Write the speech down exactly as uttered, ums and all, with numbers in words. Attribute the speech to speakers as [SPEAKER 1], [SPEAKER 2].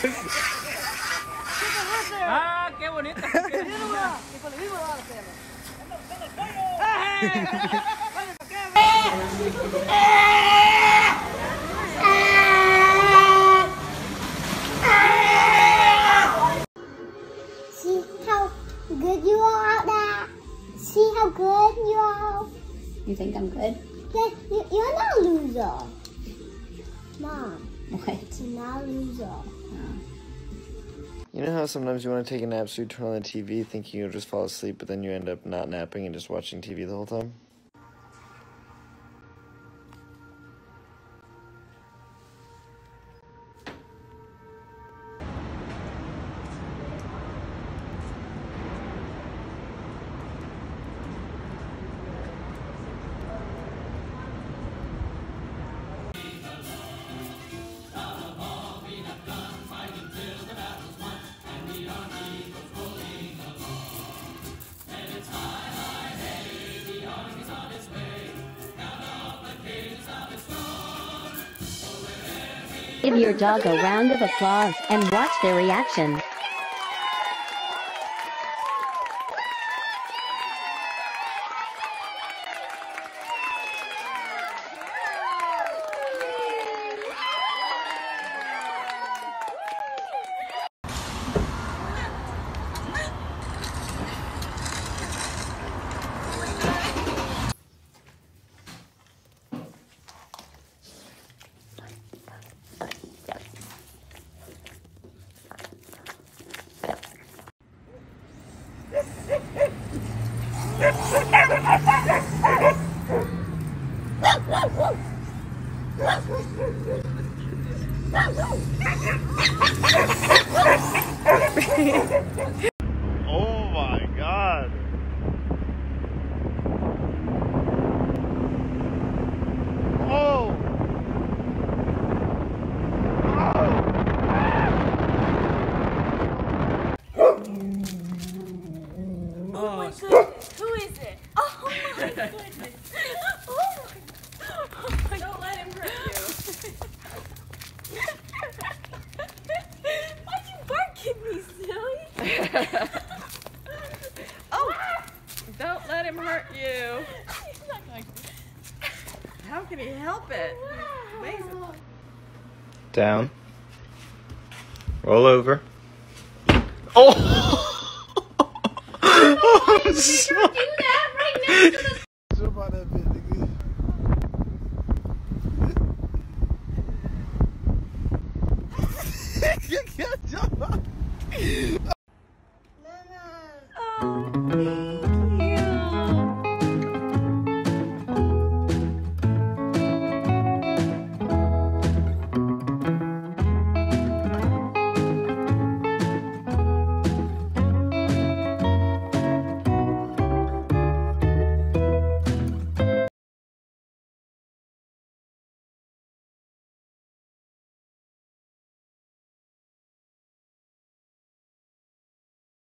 [SPEAKER 1] Ah, qué bonito.
[SPEAKER 2] See how good you are out there? See how good you are?
[SPEAKER 3] You think I'm good?
[SPEAKER 2] Yeah, you, you're not a loser. Mom.
[SPEAKER 3] What?
[SPEAKER 2] You're not a loser.
[SPEAKER 3] Oh.
[SPEAKER 4] You know how sometimes you want to take a nap, so you turn on the T V thinking you'll just fall asleep, but then you end up not napping and just watching T V the whole time?
[SPEAKER 5] Give your dog a round of applause and watch their reaction.
[SPEAKER 4] Oh my God. Oh.
[SPEAKER 6] Oh my goodness, who is it? Oh my goodness. Oh my. Don't let him hurt you. Why'd you bark at me, silly? Oh, don't let him hurt you. He's not going to. How can he help it? He's amazing.
[SPEAKER 4] Down. Roll over. Oh! Oh, I'm so...
[SPEAKER 6] Do that right next to the...
[SPEAKER 4] Jump on that bit, nigga. You can't jump on.